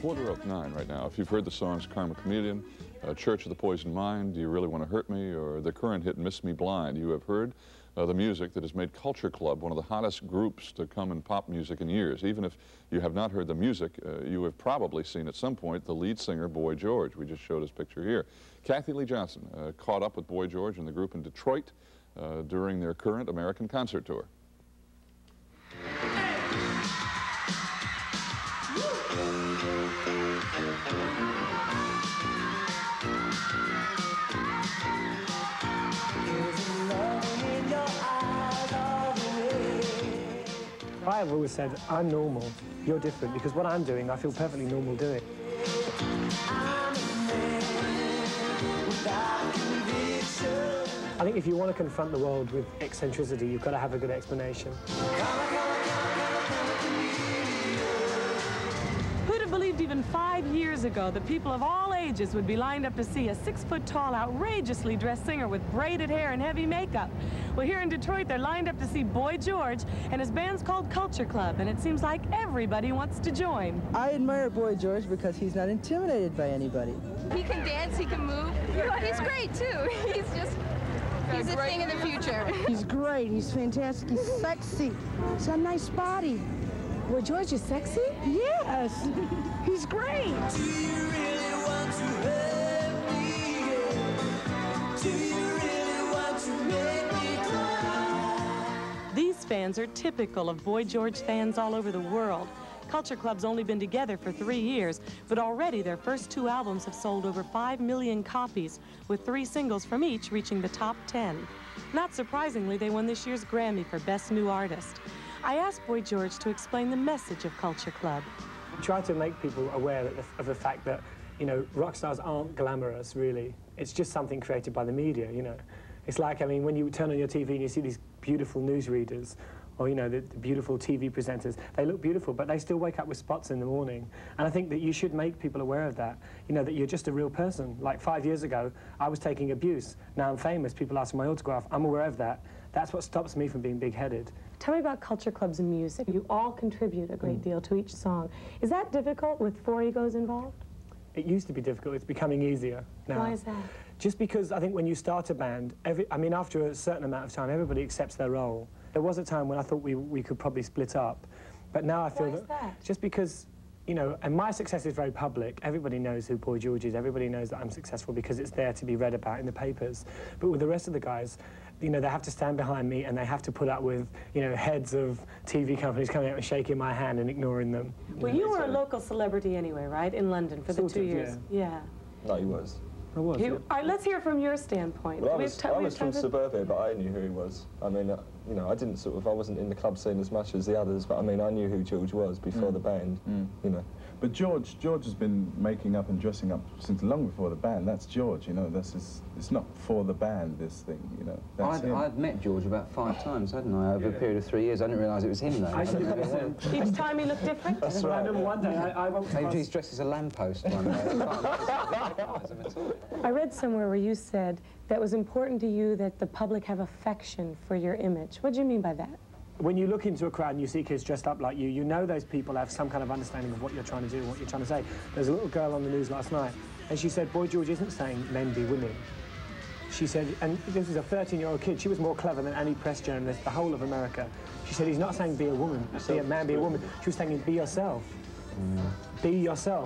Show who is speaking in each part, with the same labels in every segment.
Speaker 1: 9:15 right now. If you've heard the songs Karma Chameleon, Church of the Poisoned Mind, Do You Really Want to Hurt Me, or the current hit Miss Me Blind, you have heard the music that has made Culture Club one of the hottest groups to come in pop music in years. Even if you have not heard the music, you have probably seen at some point the lead singer, Boy George. We just showed his picture here. Kathy Lee Johnson caught up with Boy George and the group in Detroit during their current American concert tour.
Speaker 2: I've always said, I'm normal, you're different, because what I'm doing, I feel perfectly normal doing. I think if you want to confront the world with eccentricity, you've got to have a good explanation.
Speaker 3: Who'd have believed even 5 years ago that people of all ages would be lined up to see a 6-foot-tall, outrageously dressed singer with braided hair and heavy makeup? Well, here in Detroit, they're lined up to see Boy George, and his band's called Culture Club, and it seems like everybody wants to join.
Speaker 4: I admire Boy George because he's not intimidated by anybody.
Speaker 5: He can dance, he can move. He's great, too. He's a thing in the future.
Speaker 4: He's great, he's fantastic, he's sexy. He's got a nice body.
Speaker 3: Boy George is sexy?
Speaker 4: Yes, he's great.
Speaker 6: Do you really want to hurt me? Do you really want to make me cry?
Speaker 3: These fans are typical of Boy George fans all over the world. Culture Club's only been together for 3 years, but already their first 2 albums have sold over 5 million copies, with 3 singles from each reaching the top 10. Not surprisingly, they won this year's Grammy for Best New Artist. I asked Boy George to explain the message of Culture Club.
Speaker 2: Try to make people aware of the fact that, you know, rock stars aren't glamorous, really. It's just something created by the media, you know. It's like, I mean, when you turn on your TV and you see these beautiful newsreaders, or, you know, the beautiful TV presenters, they look beautiful, but they still wake up with spots in the morning. And I think that you should make people aware of that, you know, that you're just a real person. Like 5 years ago, I was taking abuse. Now I'm famous, people ask for my autograph. I'm aware of that. That's what stops me from being big-headed.
Speaker 3: Tell me about Culture Club's music. You all contribute a great deal to each song. Is that difficult with 4 egos involved?
Speaker 2: It used to be difficult. It's becoming easier now.
Speaker 3: Why is that?
Speaker 2: Just because I think when you start a band, after a certain amount of time, everybody accepts their role. There was a time when I thought we could probably split up, but now I feel
Speaker 3: that
Speaker 2: just because, you know, and my success is very public. Everybody knows who Boy George is. Everybody knows that I'm successful because it's there to be read about in the papers. But with the rest of the guys, you know, they have to stand behind me and they have to put up with, you know, heads of TV companies coming out and shaking my hand and ignoring them.
Speaker 3: Well, you were a local celebrity anyway, right, in London for the 2 years? Yeah.
Speaker 7: No, he was.
Speaker 2: I was.
Speaker 3: All right, let's hear from your standpoint.
Speaker 7: Well, I was from suburbia, but I knew who he was. I mean, you know, I wasn't in the club scene as much as the others, but I mean, I knew who George was before the band, you know.
Speaker 8: But George has been making up and dressing up since long before the band. That's George, you know. It's not for the band, this thing, you know.
Speaker 9: I'd met George about 5 times, hadn't I, over a period of 3 years. I didn't realise it was him, though.
Speaker 3: Each time he looked different?
Speaker 2: That's right. I remember one day,
Speaker 9: He's dressed as a lamppost one day.
Speaker 3: I read somewhere where you said that it was important to you that the public have affection for your image. What do you mean by that?
Speaker 2: When you look into a crowd and you see kids dressed up like you know those people have some kind of understanding of what you're trying to do and what you're trying to say. There's a little girl on the news last night, and she said, Boy George isn't saying men be women. She said, and this is a 13-year-old kid, she was more clever than any press journalist, the whole of America. She said, he's not saying be a woman, be a man, be a woman. She was saying be yourself. Be yourself.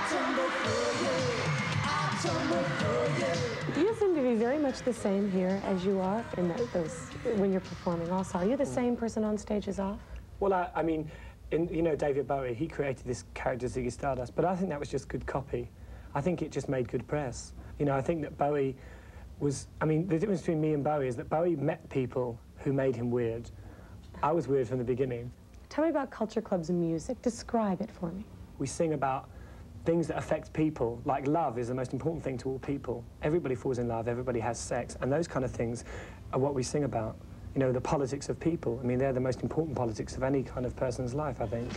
Speaker 3: You seem to be very much the same here as you are in when you're performing also. Are you the same person on stage as off?
Speaker 2: Well, I mean, you know, David Bowie, he created this character Ziggy Stardust, but I think that was just good copy. I think it just made good press. You know, I think that Bowie was, I mean, the difference between me and Bowie is that Bowie met people who made him weird. I was weird from the beginning.
Speaker 3: Tell me about Culture Club's music. Describe it for me.
Speaker 2: We sing about things that affect people, like love is the most important thing to all people. Everybody falls in love, everybody has sex, and those kind of things are what we sing about. You know, the politics of people. I mean, they're the most important politics of any kind of person's life, I think.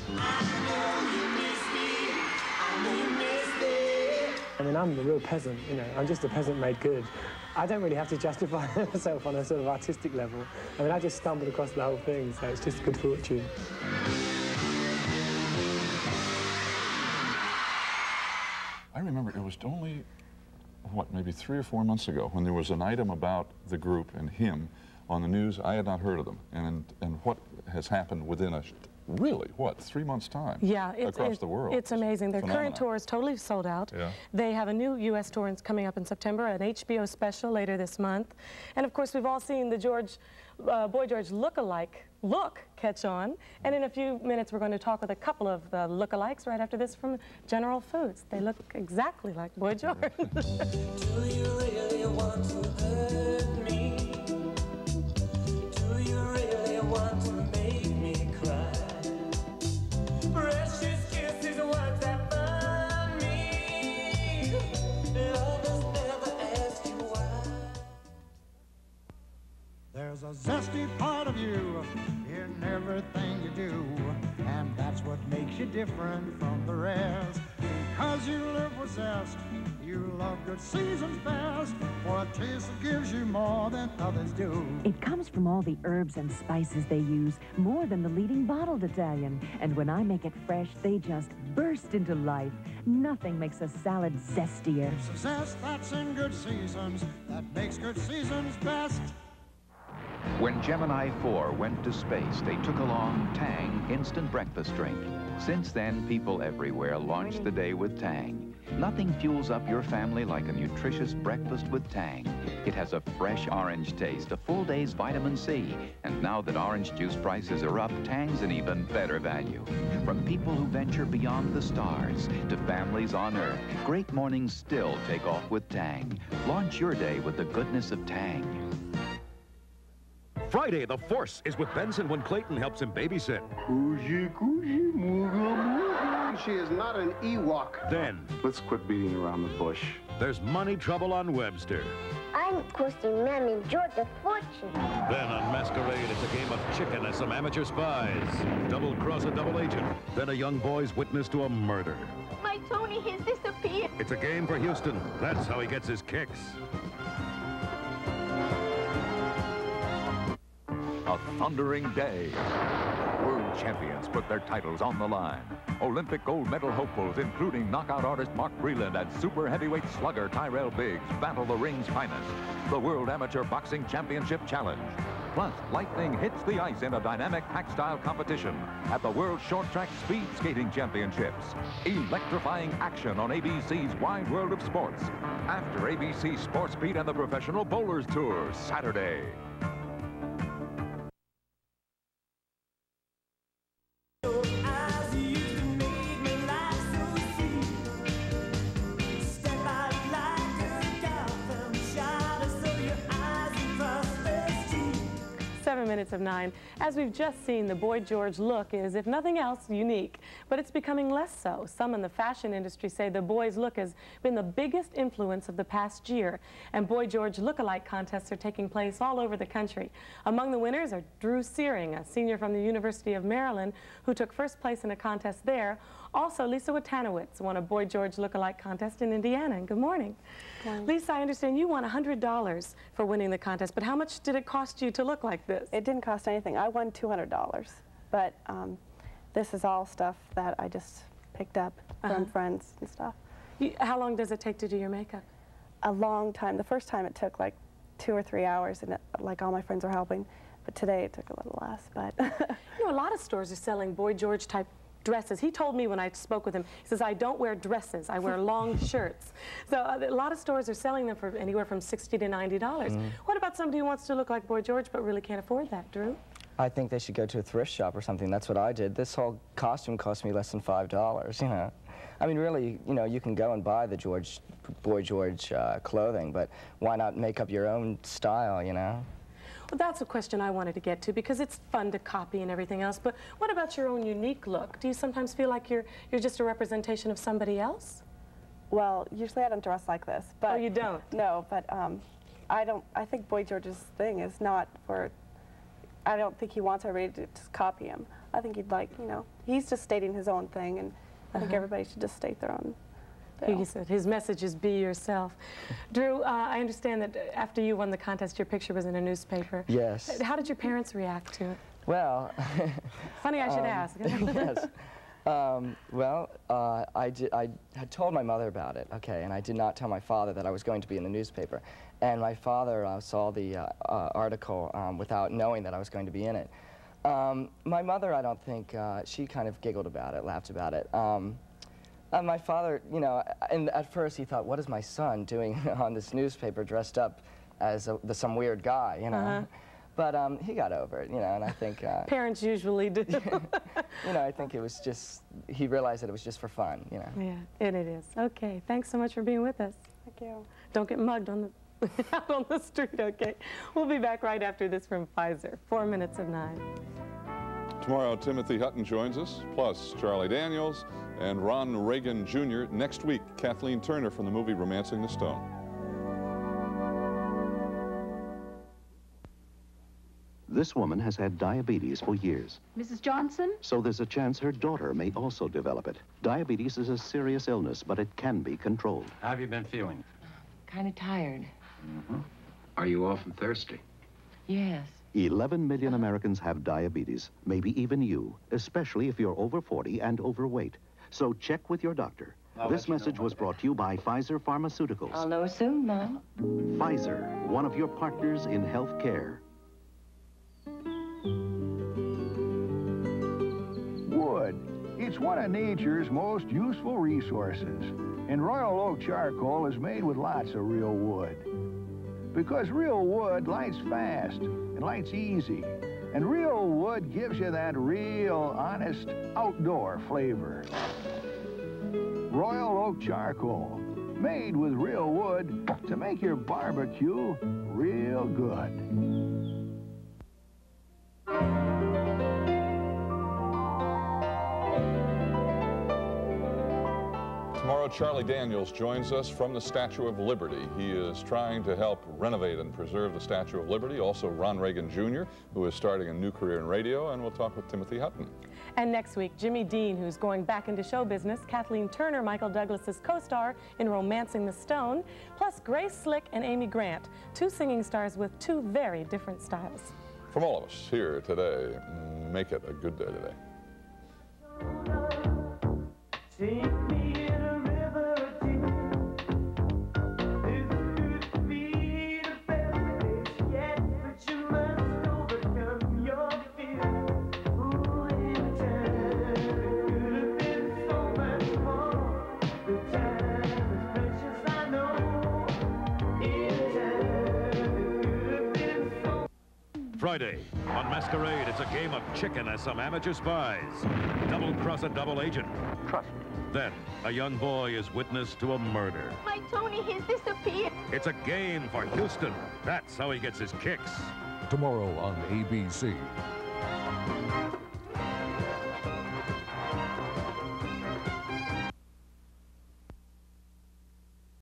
Speaker 2: I mean, I'm the real peasant, you know. I'm just a peasant made good. I don't really have to justify myself on a sort of artistic level. I mean, I just stumbled across the whole thing, so it's just good fortune.
Speaker 1: I remember it was only, what, maybe 3 or 4 months ago when there was an item about the group and him on the news. I had not heard of them. And what has happened within a, really, what, 3 months' time?
Speaker 3: Yeah,
Speaker 1: across the world.
Speaker 3: It's amazing. Their current tour is totally sold out.
Speaker 1: Yeah.
Speaker 3: They have a new U.S. tour coming up in September, an HBO special later this month. And of course, we've all seen the Boy George look catch on. And in a few minutes, we're going to talk with a couple of the lookalikes right after this from General Foods. They look exactly like Boy George.
Speaker 6: Do you really want to hurt me? Do you really want to make me cry? Precious kisses, words that burn me. Others never ask you why.
Speaker 10: There's a zesty part of you in everything you do, and that's what makes you different from the rest. Because you live with zest, you love good seasons best, for a taste that gives you more than others do.
Speaker 11: It comes from all the herbs and spices they use, more than the leading bottled Italian. And when I make it fresh, they just burst into life. Nothing makes a salad zestier.
Speaker 10: It's a zest that's in good seasons that makes good seasons best.
Speaker 12: When Gemini 4 went to space, they took along Tang instant breakfast drink. Since then, people everywhere launch the day with Tang. Nothing fuels up your family like a nutritious breakfast with Tang. It has a fresh orange taste, a full day's vitamin C. And now that orange juice prices are up, Tang's an even better value. From people who venture beyond the stars to families on Earth, great mornings still take off with Tang. Launch your day with the goodness of Tang.
Speaker 13: Friday, the Force is with Benson when Clayton helps him babysit.
Speaker 14: She is not an Ewok.
Speaker 13: Then,
Speaker 14: let's quit beating around the bush.
Speaker 13: There's money trouble on Webster.
Speaker 15: I'm costing Mammy George a fortune.
Speaker 13: Then on Masquerade, it's a game of chicken and some amateur spies. Double-cross a double agent. Then a young boy's witness to a murder.
Speaker 15: My Tony has disappeared.
Speaker 13: It's a game for Houston. That's how he gets his kicks.
Speaker 16: A thundering day. World champions put their titles on the line. Olympic gold medal hopefuls, including knockout artist Mark Breland and super heavyweight slugger Tyrell Biggs, battle the ring's finest. The World Amateur Boxing Championship Challenge. Plus, lightning hits the ice in a dynamic pack-style competition at the World Short Track Speed Skating Championships. Electrifying action on ABC's Wide World of Sports. After ABC Sports Beat and the Professional Bowlers Tour, Saturday.
Speaker 3: Minutes of 9. As we've just seen, the Boy George look is, if nothing else, unique, but it's becoming less so. Some in the fashion industry say the boy's look has been the biggest influence of the past year, and Boy George look-alike contests are taking place all over the country. Among the winners are Drew Searing, a senior from the University of Maryland, who took first place in a contest there. Also, Lisa Watanowitz won a Boy George look-alike contest in Indiana. And good morning. Good morning. Lisa, I understand you won $100 for winning the contest, but how much did it cost you to look like this?
Speaker 17: It didn't cost anything. I won $200, but this is all stuff that I just picked up from friends and stuff.
Speaker 3: How long does it take to do your makeup?
Speaker 17: A long time. The first time it took like 2 or 3 hours, and like all my friends were helping, but today it took a little less. But
Speaker 3: you know, a lot of stores are selling Boy George type dresses. He told me when I spoke with him, he says, I don't wear dresses, I wear long shirts. So a lot of stores are selling them for anywhere from $60 to $90. What about somebody who wants to look like Boy George but really can't afford that, Drew?
Speaker 18: I think they should go to a thrift shop or something. That's what I did. This whole costume cost me less than $5, you know. I mean, really, you know, you can go and buy the Boy George clothing, but why not make up your own style, you know?
Speaker 3: Well, that's a question I wanted to get to, because it's fun to copy and everything else, but what about your own unique look? Do you sometimes feel like you're just a representation of somebody else?
Speaker 17: Well, usually I don't dress like this. But,
Speaker 3: oh, you don't?
Speaker 17: No, but I think Boy George's thing is not for, I don't think he wants everybody to just copy him. I think he'd like, you know, he's just stating his own thing, and I think everybody should just state their own.
Speaker 3: He said his message is be yourself. Drew, I understand that after you won the contest, your picture was in a newspaper.
Speaker 18: Yes.
Speaker 3: How did your parents react to it?
Speaker 18: Well...
Speaker 3: Funny I should ask.
Speaker 18: Yes. I had told my mother about it, okay, and I did not tell my father that I was going to be in the newspaper. And my father saw the article without knowing that I was going to be in it. My mother, I don't think, she kind of giggled about it, laughed about it. My father, you know, and at first he thought, what is my son doing on this newspaper dressed up as some weird guy, you know? But he got over it, you know, and I think...
Speaker 3: Parents usually do.
Speaker 18: You know, I think it was just, he realized that it was just for fun, you know.
Speaker 3: Yeah, and it is. Okay, thanks so much for being with us.
Speaker 17: Thank you.
Speaker 3: Don't get mugged on the, out on the street, okay? We'll be back right after this from Pfizer, 4 minutes of 9.
Speaker 1: Tomorrow, Timothy Hutton joins us, plus Charlie Daniels and Ron Reagan Jr. Next week, Kathleen Turner from the movie Romancing the Stone.
Speaker 19: This woman has had diabetes for years.
Speaker 20: Mrs. Johnson?
Speaker 19: So there's a chance her daughter may also develop it. Diabetes is a serious illness, but it can be controlled.
Speaker 21: How have you been feeling?
Speaker 20: Kind of tired.
Speaker 21: Are you often thirsty?
Speaker 20: Yes.
Speaker 19: 11 million Americans have diabetes, maybe even you, especially if you're over 40 and overweight. So check with your doctor. This message was brought to you by Pfizer Pharmaceuticals.
Speaker 20: I'll know soon, Mom.
Speaker 19: Pfizer, one of your partners in health care.
Speaker 22: Wood. It's one of nature's most useful resources. And Royal Oak Charcoal is made with lots of real wood. Because real wood lights fast and lights easy. And real wood gives you that real, honest, outdoor flavor. Royal Oak Charcoal, made with real wood to make your barbecue real good.
Speaker 1: Tomorrow, Charlie Daniels joins us from the Statue of Liberty. He is trying to help renovate and preserve the Statue of Liberty. Also, Ron Reagan Jr., who is starting a new career in radio, and we'll talk with Timothy Hutton.
Speaker 3: And next week, Jimmy Dean, who's going back into show business, Kathleen Turner, Michael Douglas's co-star in Romancing the Stone, plus Grace Slick and Amy Grant, 2 singing stars with 2 very different styles.
Speaker 1: From all of us here today, make it a good day today.
Speaker 6: Take me in a river deep. This could be the best place yet, but you must overcome your fear. Ooh, in time, it could have been so much more. The time is precious, I know. In time, it could have been so.
Speaker 13: Friday, on Masquerade, it's a game of chicken as some amateur spies double-cross a double agent.
Speaker 14: Trust me.
Speaker 13: Then, a young boy is witness to a murder.
Speaker 15: My Tony has disappeared.
Speaker 13: It's a game for Houston. That's how he gets his kicks.
Speaker 23: Tomorrow on ABC.